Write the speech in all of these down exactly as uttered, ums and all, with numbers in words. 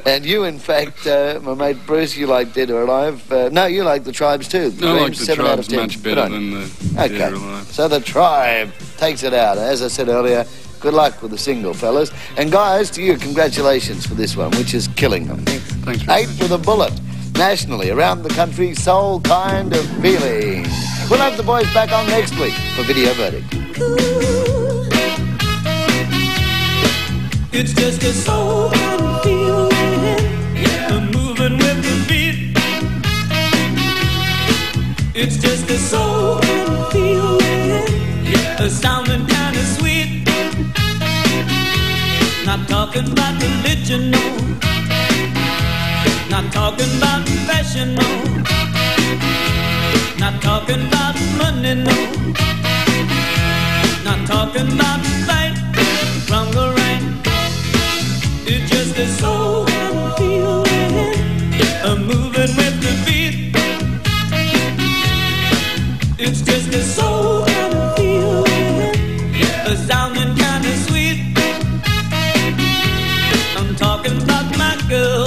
And you, in fact, uh, my mate Bruce, you like Dead or Alive. Uh, no, you like the Tribes too. No, I like the seven Tribes out of ten. much better than the okay. Dead or Alive. So the Tribe takes it out. As I said earlier, good luck with the single, fellas. And guys, to you, congratulations for this one, which is killing them. Thanks for Eight with a bullet. Nationally, around the country, Soul Kind of Feeling. We'll have the boys back on next week for Video Verdict. It's just a soul kind of feeling, yeah. Moving with the beat. It's just a soul kind of feeling, yeah. A sounding kind of sweet. Not talking about religion, no. Not talking about fashion, no. Not talking about money, no. Not talking about right from the right. It's just a soul kind of feeling, a moving with the beat. It's just a soul kind of feeling, a sounding kind of sweet. I'm talking about my girl.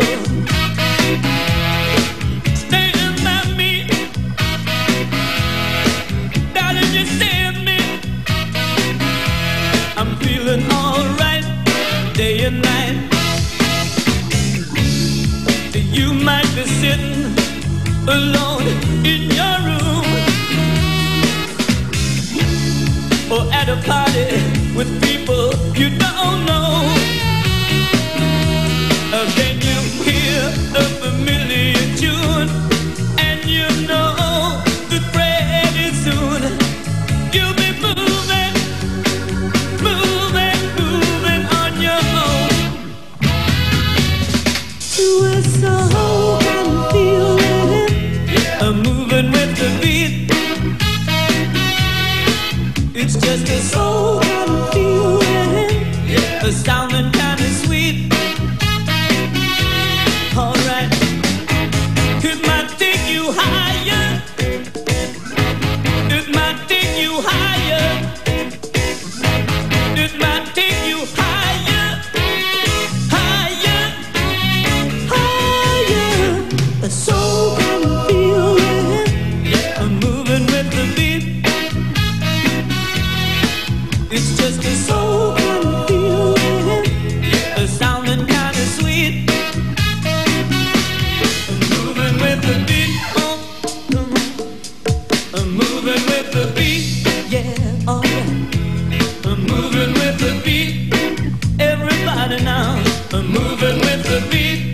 Alright, day and night. You might be sitting alone in your room, or at a party with people you don't know. Uh, can you hear a familiar tune? And you know that pretty soon you'll be moving, moving. A soul kind of feeling, yeah. A moving with the beat. It's just a soul kind of feeling, yeah. A sounding kind of sweet. Alright, it might take you higher. It might take you higher. It might take you higher. A soul kind of feeling, yeah. I'm moving with the beat. It's just a soul kind of feeling, yeah. A sounding kind of sweet. I'm moving with the beat. Oh, come on. I'm moving with the beat. Yeah, alright. I'm moving with the beat. Everybody now. I'm moving with the beat.